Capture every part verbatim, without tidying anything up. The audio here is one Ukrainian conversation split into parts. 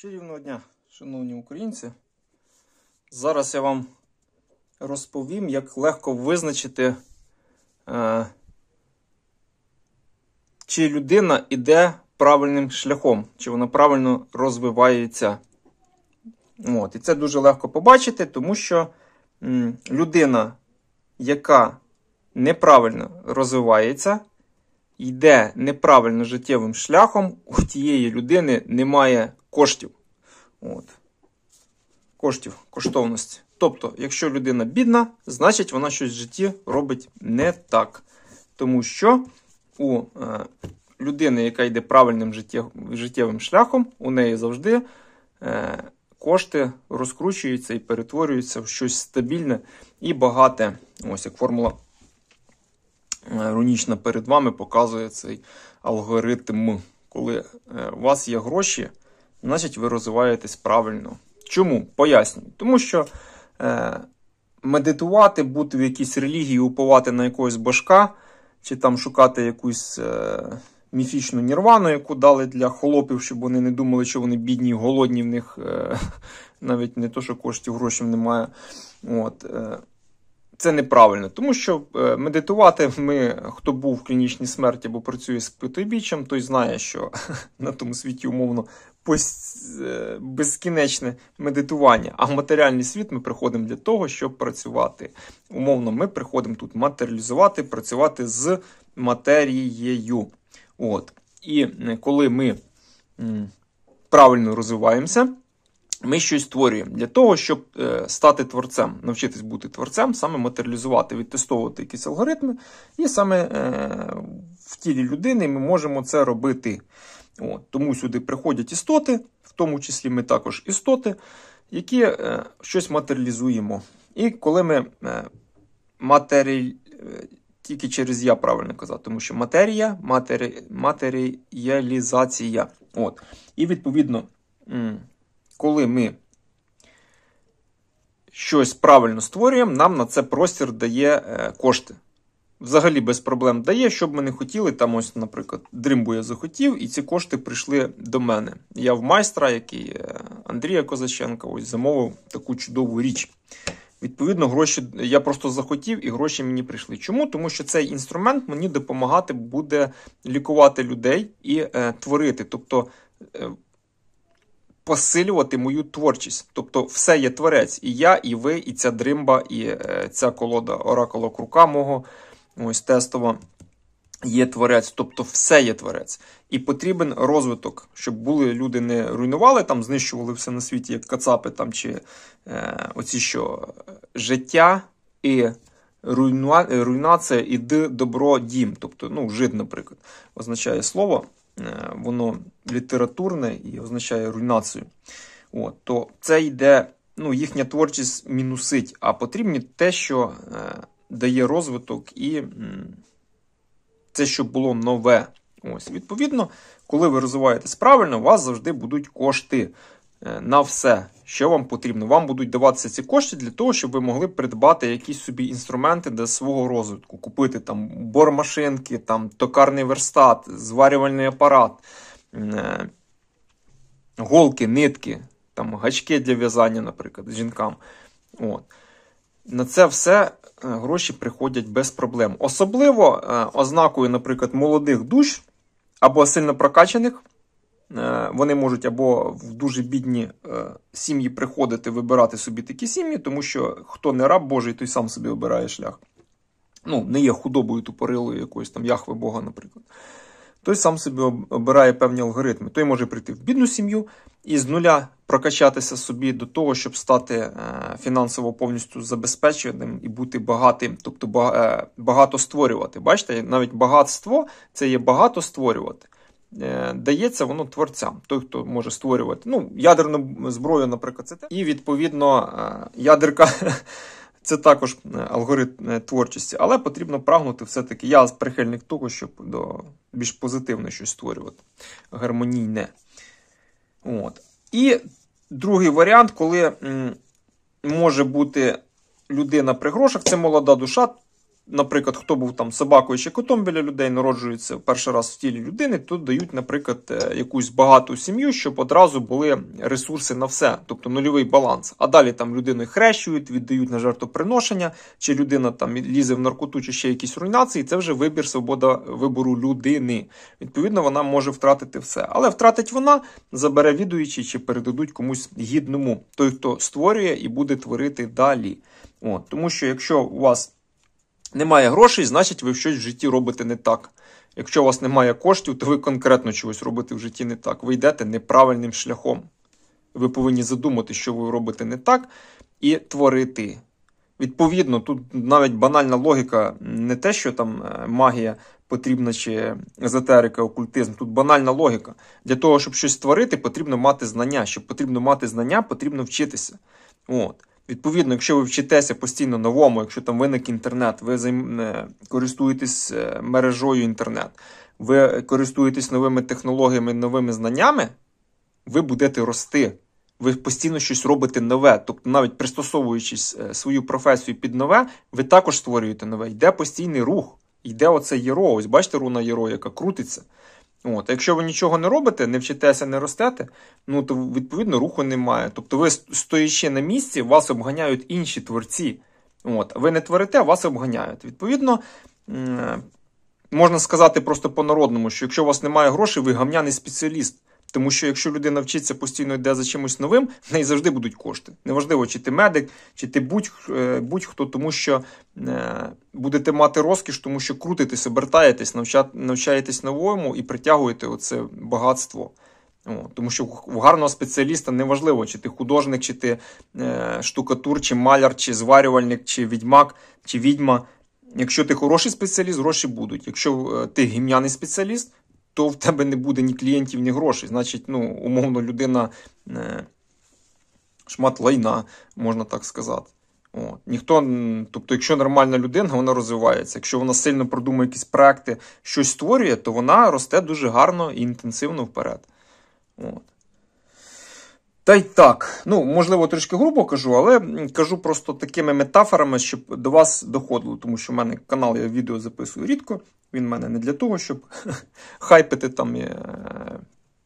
Чарівного дня, шановні українці. Зараз я вам розповім, як легко визначити, е, чи людина йде правильним шляхом, чи вона правильно розвивається. От. І це дуже легко побачити, тому що м, людина, яка неправильно розвивається, йде неправильно життєвим шляхом, у тієї людини немає коштів. От. Коштів, коштовності. Тобто, якщо людина бідна, значить вона щось в житті робить не так. Тому що у е, людини, яка йде правильним життєв, життєвим шляхом, у неї завжди е, кошти розкручуються і перетворюються в щось стабільне і багате. Ось як формула е, рунічна перед вами показує цей алгоритм. Коли е, у вас є гроші, значить ви розвиваєтесь правильно. Чому? Пояснюю. Тому що е, медитувати, бути в якійсь релігії, уповати на якогось божка, чи там шукати якусь е, міфічну нірвану, яку дали для холопів, щоб вони не думали, що вони бідні, голодні, в них е, навіть не то, що коштів, грошей немає. От, е, це неправильно. Тому що е, медитувати, ми, хто був в клінічній смерті або працює з потойбіччям, той знає, що на тому світі умовно безкінечне медитування. А в матеріальний світ ми приходимо для того, щоб працювати. Умовно, ми приходимо тут матеріалізувати, працювати з матерією. От. І коли ми м, правильно розвиваємося, ми щось створюємо для того, щоб е, стати творцем, навчитись бути творцем, саме матеріалізувати, відтестовувати якісь алгоритми, і саме е, в тілі людини ми можемо це робити. От, тому сюди приходять істоти, в тому числі ми також істоти, які е, щось матеріалізуємо. І коли ми е, матері... е, тільки через я правильно казати, тому що матерія, матері... матеріалізація. От. І відповідно, м, коли ми щось правильно створюємо, нам на це простір дає е, кошти. Взагалі без проблем дає, щоб ми не хотіли, там ось, наприклад, дримбу я захотів, і ці кошти прийшли до мене. Я в майстра, який Андрія Козаченка, ось замовив таку чудову річ. Відповідно, гроші я просто захотів, і гроші мені прийшли. Чому? Тому що цей інструмент мені допомагати буде лікувати людей і е, творити, тобто е, посилювати мою творчість. Тобто все є творець. І я, і ви, і ця дримба, і е, ця колода оракула крука мого, ось тестова, є творець, тобто все є творець. І потрібен розвиток, щоб були люди не руйнували, там знищували все на світі, як кацапи, там, чи е, оці що, життя і руйнуа, руйнація, і д, добро, дім. Тобто, ну, жид, наприклад, означає слово, е, воно літературне і означає руйнацію. От, то це йде, ну, їхня творчість мінусить, а потрібні те, що е, дає розвиток і це, щоб було нове. Ось, відповідно, коли ви розвиваєтесь правильно, у вас завжди будуть кошти на все, що вам потрібно. Вам будуть даватися ці кошти для того, щоб ви могли придбати якісь собі інструменти для свого розвитку. Купити там бормашинки, там токарний верстат, зварювальний апарат, голки, нитки, там гачки для в'язання, наприклад, жінкам. От. На це все гроші приходять без проблем. Особливо ознакою, наприклад, молодих душ або сильно прокачаних. Вони можуть або в дуже бідні сім'ї приходити, вибирати собі такі сім'ї, тому що хто не раб Божий, той сам собі обирає шлях. Ну, не є худобою тупорилою якоюсь там Яхве Бога, наприклад. Той сам собі обирає певні алгоритми. Той може прийти в бідну сім'ю і з нуля прокачатися собі до того, щоб стати фінансово повністю забезпеченим і бути багатим, тобто багато створювати. Бачите, навіть багатство – це є багато створювати. Дається воно творцям, той, хто може створювати. Ну, ядерну зброю, наприклад, це те. І, відповідно, ядерка – це також алгоритм творчості. Але потрібно прагнути все-таки. Я прихильник того, щоб до більш позитивне щось створювати. Гармонійне. От. І другий варіант, коли м, може бути людина при грошах, це молода душа, наприклад, хто був там собакою чи котом біля людей, народжується перший раз в тілі людини, то дають, наприклад, якусь багату сім'ю, щоб одразу були ресурси на все, тобто нульовий баланс. А далі там людину хрещують, віддають на жертвоприношення, чи людина там лізе в наркоту, чи ще якісь руйнації, це вже вибір, свобода вибору людини. Відповідно, вона може втратити все. Але втратить вона, забере відуючий, чи передадуть комусь гідному, той, хто створює і буде творити далі. От, тому що якщо у вас немає грошей, значить ви щось в житті робите не так. Якщо у вас немає коштів, то ви конкретно чогось робите в житті не так. Ви йдете неправильним шляхом. Ви повинні задумати, що ви робите не так, і творити. Відповідно, тут навіть банальна логіка, не те, що там магія потрібна чи езотерика, окультизм. Тут банальна логіка. Для того, щоб щось створити, потрібно мати знання. Щоб потрібно мати знання, потрібно вчитися. От. Відповідно, якщо ви вчитеся постійно новому, якщо там виник інтернет, ви займ... користуєтесь мережою інтернет, ви користуєтесь новими технологіями, новими знаннями, ви будете рости. Ви постійно щось робите нове. Тобто навіть пристосовуючись свою професію під нове, ви також створюєте нове. Йде постійний рух. Йде оце єро. Ось бачите руна єро, яка крутиться. От. А якщо ви нічого не робите, не вчитеся, не ростете, ну то відповідно руху немає. Тобто ви, стоячи на місці, вас обганяють інші творці. От. Ви не творите, вас обганяють. Відповідно, можна сказати просто по-народному, що якщо у вас немає грошей, ви гамняний спеціаліст. Тому що якщо людина вчиться, постійно йде за чимось новим, в неї завжди будуть кошти. Неважливо, чи ти медик, чи ти будь-хто, будь тому що е, будете мати розкіш, тому що крутитесь, обертаєтесь, навча, навчаєтесь новому і притягуєте оце багатство. О, тому що у гарного спеціаліста неважливо, чи ти художник, чи ти е, штукатур, чи маляр, чи зварювальник, чи відьмак, чи відьма. Якщо ти хороший спеціаліст, гроші будуть. Якщо е, ти гімняний спеціаліст, то в тебе не буде ні клієнтів, ні грошей. Значить, ну, умовно, людина е, шмат лайна, можна так сказати. От. Ніхто, тобто, якщо нормальна людина, вона розвивається. Якщо вона сильно продумує якісь проекти, щось створює, то вона росте дуже гарно і інтенсивно вперед. От. Та й так, ну, можливо, трішки грубо кажу, але кажу просто такими метафорами, щоб до вас доходило. Тому що в мене канал, я відео записую рідко. Він в мене не для того, щоб хайпити там і е,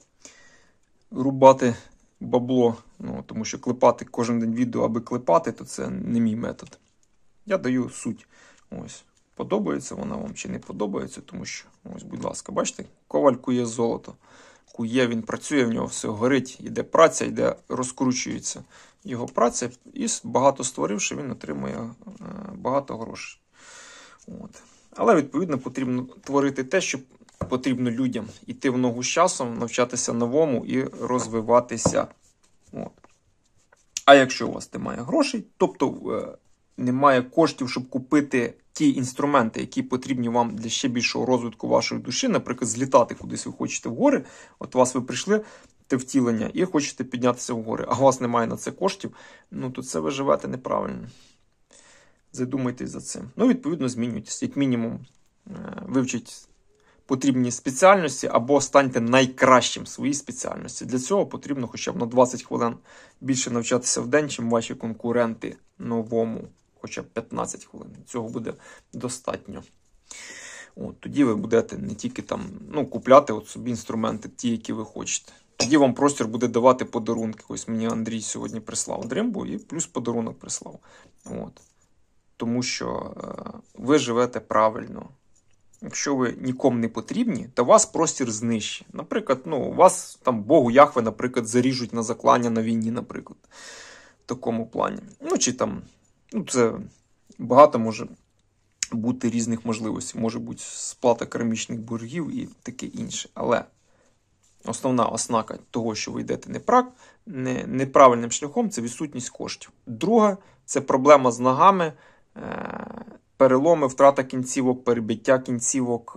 рубати бабло. Ну, тому що клепати кожен день відео, аби клепати, то це не мій метод. Я даю суть. Ось. Подобається вона вам чи не подобається, тому що, ось, будь ласка, бачите, коваль кує золото. Кує, він працює, в нього все горить, іде праця, іде, розкручується його праця, і багато створивши, він отримує е, багато грошей. От. Але, відповідно, потрібно творити те, що потрібно людям. Іти в ногу з часом, навчатися новому і розвиватися. От. А якщо у вас немає грошей, тобто е, немає коштів, щоб купити ті інструменти, які потрібні вам для ще більшого розвитку вашої душі, наприклад, злітати кудись ви хочете в гори, от вас ви прийшли те втілення і хочете піднятися в гори, а у вас немає на це коштів, ну то це ви живете неправильно. Задумайтесь за цим. Ну, відповідно, змінюйтесь. Як мінімум, вивчіть потрібні спеціальності або станьте найкращим в своїй спеціальності. Для цього потрібно хоча б на двадцять хвилин більше навчатися в день, чим ваші конкуренти новому. Хоча б п'ятнадцять хвилин. Цього буде достатньо. От, тоді ви будете не тільки там, ну, купляти от собі інструменти, ті, які ви хочете. Тоді вам простір буде давати подарунки. Ось мені Андрій сьогодні прислав дримбу і плюс подарунок прислав. От. Тому що е, ви живете правильно. Якщо ви нікому не потрібні, то вас простір знищить. Наприклад, ну, вас там Богу Яхве, наприклад, заріжуть на заклання на війні, наприклад. В такому плані. Ну, чи там, ну, це багато може бути різних можливостей. Може бути сплата кармічних боргів і таке інше. Але основна ознака того, що ви йдете неправ... не... неправильним шляхом, це відсутність коштів. Друге, це проблема з ногами, переломи, втрата кінцівок, перебиття кінцівок.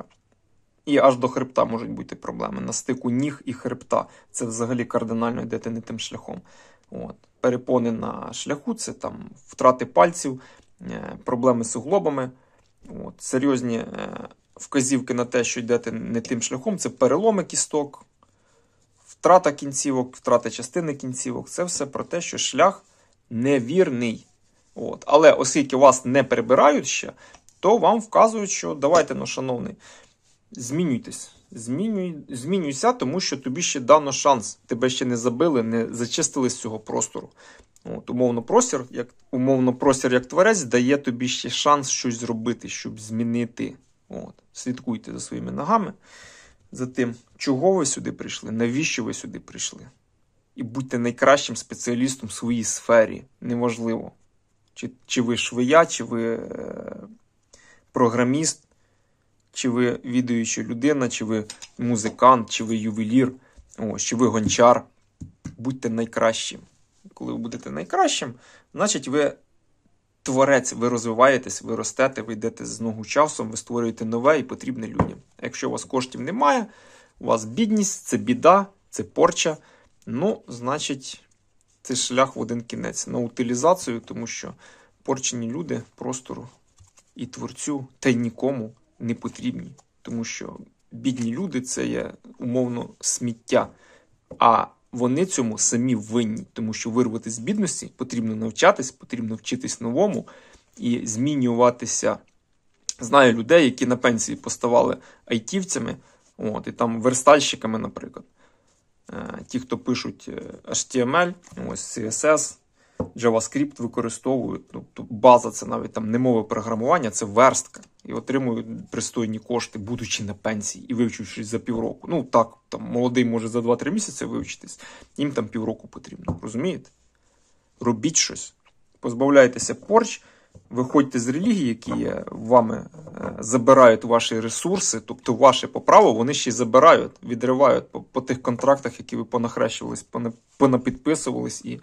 І аж до хребта можуть бути проблеми. На стику ніг і хребта. Це взагалі кардинально йдете не тим шляхом. От. Перепони на шляху, це там втрати пальців, проблеми з суглобами. От. Серйозні вказівки на те, що йдете не тим шляхом, це переломи кісток, втрата кінцівок, втрата частини кінцівок. Це все про те, що шлях невірний. От. Але оскільки вас не перебирають ще, то вам вказують, що давайте, ну, шановний, змінюйтесь. Змінюй, змінюйся, тому що тобі ще дано шанс. Тебе ще не забили, не зачистили з цього простору. От, умовно, простір, як, умовно, простір як творець дає тобі ще шанс щось зробити, щоб змінити. От. Слідкуйте за своїми ногами, за тим, чого ви сюди прийшли, навіщо ви сюди прийшли. І будьте найкращим спеціалістом в своїй сфері. Неважливо, чи, чи ви швея, чи ви е, програміст, чи ви відаюча людина, чи ви музикант, чи ви ювелір, ось, чи ви гончар. Будьте найкращим. Коли ви будете найкращим, значить ви творець, ви розвиваєтесь, ви ростете, ви йдете з ногу часом, ви створюєте нове і потрібне людям. А якщо у вас коштів немає, у вас бідність, це біда, це порча, ну, значить, це шлях в один кінець на утилізацію, тому що порчені люди простору і творцю, та й нікому не потрібні. Тому що бідні люди – це є, умовно, сміття. А вони цьому самі винні, тому що вирвати з бідності потрібно навчатись, потрібно вчитись новому і змінюватися. Знаю людей, які на пенсії поставали айтівцями, от, і там верстальщиками, наприклад. Ті, хто пишуть ейч ті ем ель, ось сі ес ес, JavaScript використовують. Тобто база – це навіть там не мова програмування, це верстка. І отримують пристойні кошти, будучи на пенсії і вивчившись за півроку. Ну так, там молодий може за два-три місяці вивчитись, їм там півроку потрібно. Розумієте? Робіть щось. Позбавляйтеся порч, виходьте з релігії, які вами забирають ваші ресурси, тобто ваше по праву, вони ще й забирають, відривають по, по тих контрактах, які ви понахрещувались, понапідписувались і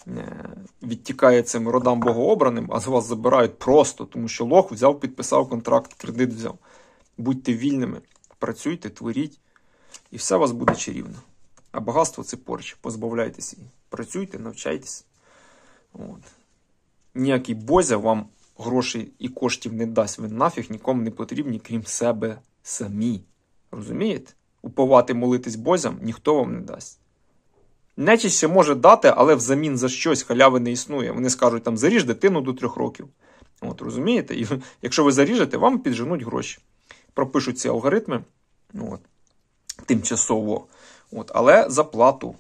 відтікає цим родам богообраним, а з вас забирають просто, тому що лох взяв, підписав контракт, кредит взяв. Будьте вільними, працюйте, творіть, і все у вас буде чарівно. А багатство – це порч, позбавляйтеся її. Працюйте, навчайтесь. От. Ніякий Бозя вам грошей і коштів не дасть, ви нафіг нікому не потрібні, крім себе самі. Розумієте? Уповати, молитись Бозям ніхто вам не дасть. Нечість ще може дати, але взамін за щось халяви не існує. Вони скажуть, там, заріж дитину до трьох років. От, розумієте? І якщо ви заріжете, вам підженуть гроші. Пропишуть ці алгоритми, от, тимчасово. От, але за плату.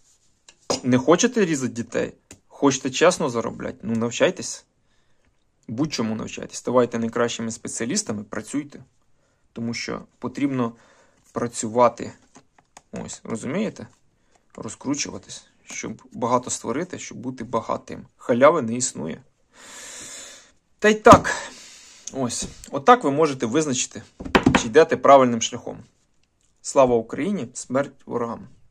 Не хочете різати дітей? Хочете чесно заробляти? Ну, навчайтесь. Будь-чому навчайтесь. Ставайте найкращими спеціалістами, працюйте. Тому що потрібно працювати. Ось, розумієте? Розкручуватись, щоб багато створити, щоб бути багатим. Халяви не існує. Та й так. Ось. Отак ви можете визначити, чи йдете правильним шляхом. Слава Україні, смерть ворогам.